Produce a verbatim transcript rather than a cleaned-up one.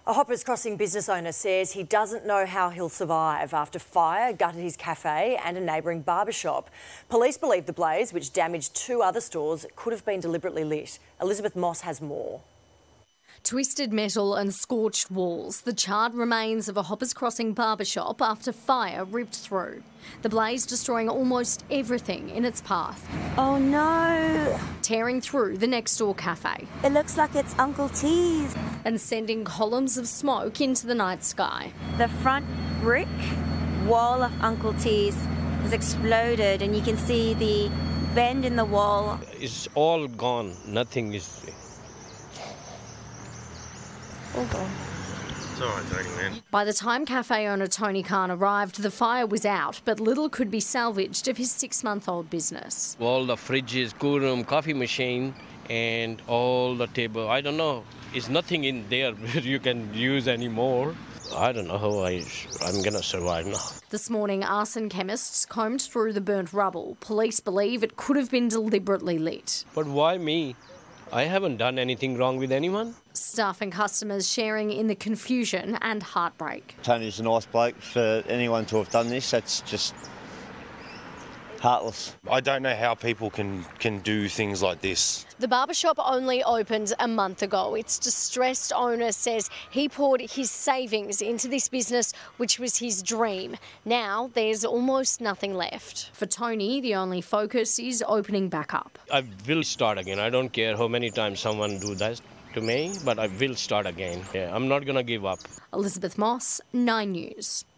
A Hoppers Crossing business owner says he doesn't know how he'll survive after fire gutted his cafe and a neighbouring barbershop. Police believe the blaze, which damaged two other stores, could have been deliberately lit. Elizabeth Moss has more. Twisted metal and scorched walls, the charred remains of a Hoppers Crossing barbershop after fire ripped through. The blaze destroying almost everything in its path. Oh no! Tearing through the next door cafe. It looks like it's Uncle T's. And sending columns of smoke into the night sky. The front brick wall of Uncle T's has exploded and you can see the bend in the wall. It's all gone, nothing is... All gone. It's all right, Tony, man. By the time cafe owner Tony Khan arrived, the fire was out, but little could be salvaged of his six-month-old business. All the fridges, cool room, coffee machine, and all the table. I don't know. There's nothing in there you can use anymore. I don't know how I, I'm going to survive now. This morning, arson chemists combed through the burnt rubble. Police believe it could have been deliberately lit. But why me? I haven't done anything wrong with anyone. Staff and customers sharing in the confusion and heartbreak. Tony's a nice bloke. For anyone to have done this, that's just heartless. I don't know how people can, can do things like this. The barbershop only opened a month ago. Its distressed owner says he poured his savings into this business, which was his dream. Now there's almost nothing left. For Tony, the only focus is opening back up. I will start again. I don't care how many times someone do that to me, but I will start again. Yeah, I'm not going to give up. Elizabeth Moss, Nine News.